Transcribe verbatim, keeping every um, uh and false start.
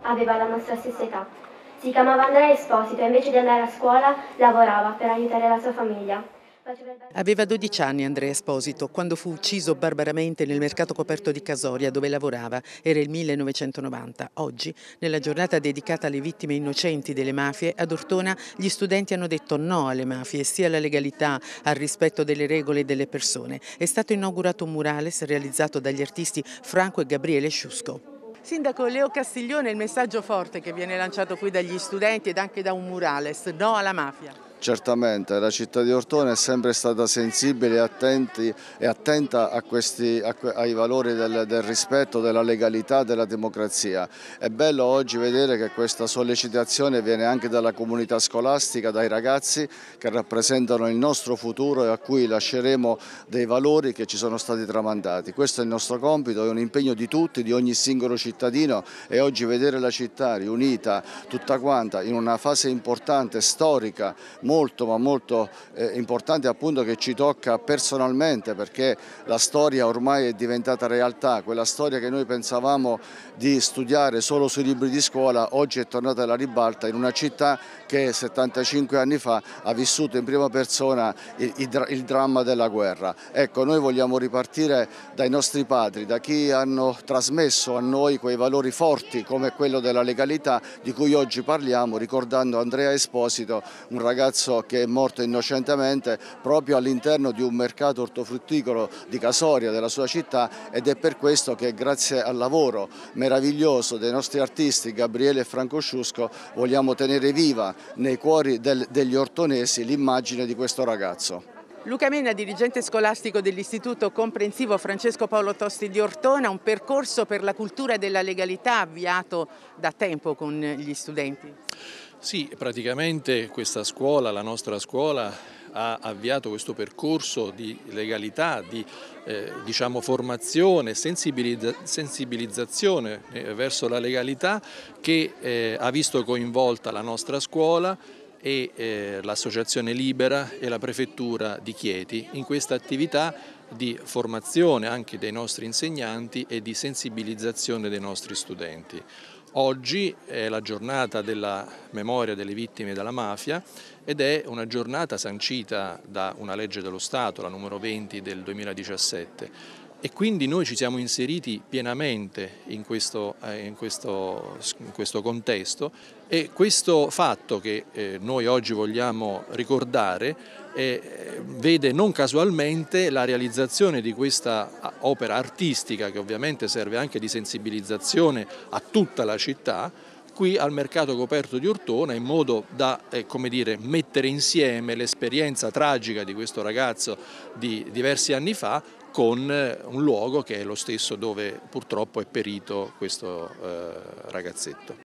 aveva la nostra stessa età. Si chiamava Andrea Esposito e invece di andare a scuola lavorava per aiutare la sua famiglia. Aveva dodici anni Andrea Esposito quando fu ucciso barbaramente nel mercato coperto di Casoria dove lavorava. Era il millenovecentonovanta. Oggi, nella giornata dedicata alle vittime innocenti delle mafie, ad Ortona gli studenti hanno detto no alle mafie, sì alla legalità, al rispetto delle regole e delle persone. È stato inaugurato un murales realizzato dagli artisti Franco e Gabriele Sciusco. Sindaco Leo Castiglione, il messaggio forte che viene lanciato qui dagli studenti ed anche da un murales, no alla mafia. Certamente, la città di Ortona è sempre stata sensibile e, attenti, e attenta a questi, a, ai valori del, del rispetto, della legalità, della democrazia. È bello oggi vedere che questa sollecitazione viene anche dalla comunità scolastica, dai ragazzi che rappresentano il nostro futuro e a cui lasceremo dei valori che ci sono stati tramandati. Questo è il nostro compito, è un impegno di tutti, di ogni singolo cittadino, e oggi vedere la città riunita tutta quanta in una fase importante, storica, molto ma molto eh, importante, appunto, che ci tocca personalmente, perché la storia ormai è diventata realtà. Quella storia che noi pensavamo di studiare solo sui libri di scuola oggi è tornata alla ribalta in una città che settantacinque anni fa ha vissuto in prima persona il, il, il dramma della guerra. Ecco, noi vogliamo ripartire dai nostri padri, da chi hanno trasmesso a noi quei valori forti come quello della legalità di cui oggi parliamo, ricordando Andrea Esposito, un ragazzo che è morto innocentemente proprio all'interno di un mercato ortofrutticolo di Casoria, della sua città, ed è per questo che grazie al lavoro meraviglioso dei nostri artisti Gabriele e Franco Sciusco vogliamo tenere viva nei cuori del, degli ortonesi l'immagine di questo ragazzo. Luca Mena, dirigente scolastico dell'Istituto Comprensivo Francesco Paolo Tosti di Ortona, un percorso per la cultura della legalità avviato da tempo con gli studenti. Sì, praticamente questa scuola, la nostra scuola, ha avviato questo percorso di legalità, di eh, diciamo, formazione, sensibilizza, sensibilizzazione eh, verso la legalità, che eh, ha visto coinvolta la nostra scuola e eh, l'Associazione Libera e la Prefettura di Chieti in questa attività di formazione anche dei nostri insegnanti e di sensibilizzazione dei nostri studenti. Oggi è la giornata della memoria delle vittime della mafia ed è una giornata sancita da una legge dello Stato, la numero venti del duemiladiciassette. E quindi noi ci siamo inseriti pienamente in questo, eh, in questo, in questo contesto, e questo fatto che eh, noi oggi vogliamo ricordare eh, vede non casualmente la realizzazione di questa opera artistica, che ovviamente serve anche di sensibilizzazione a tutta la città, qui al mercato coperto di Ortona, in modo da eh, come dire, mettere insieme l'esperienza tragica di questo ragazzo di diversi anni fa con un luogo che è lo stesso dove purtroppo è perito questo eh, ragazzetto.